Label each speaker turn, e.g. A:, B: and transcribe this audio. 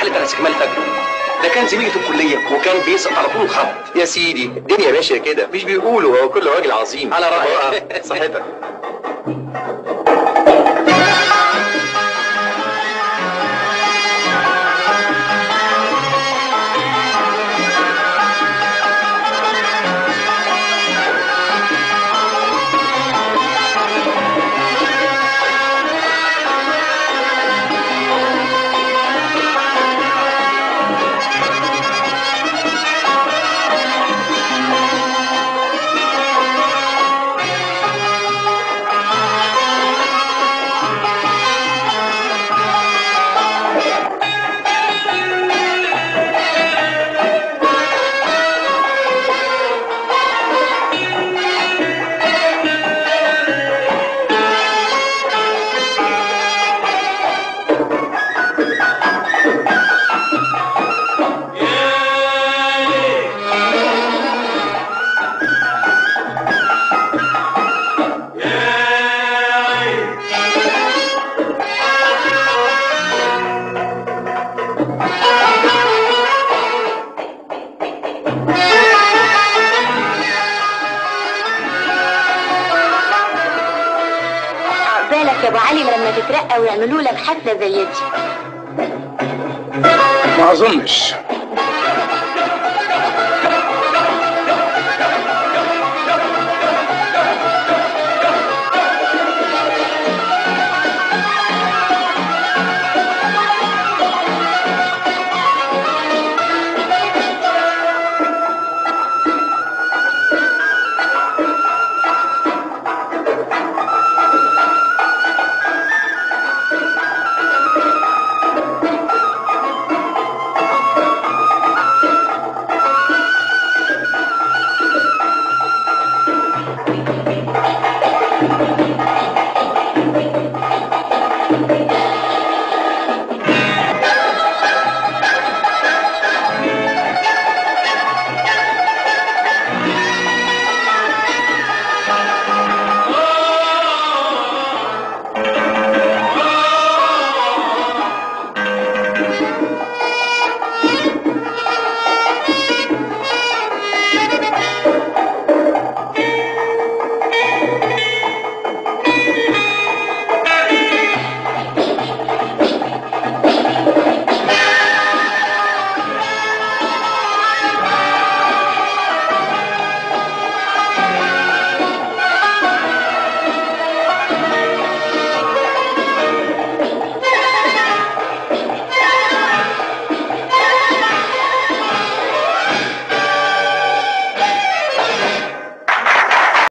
A: حلت على استكمال فجر. ده كان زميلي في الكليه وكان بيسقط على طول الخط.
B: يا سيدي الدنيا ماشيه كده، مش بيقولوا هو كل راجل عظيم.
A: على رايك.
B: صحتك.
C: بالك يا ابو علي لما تترقى ويعملوا لك حفله زي دي؟
D: ما اظنش.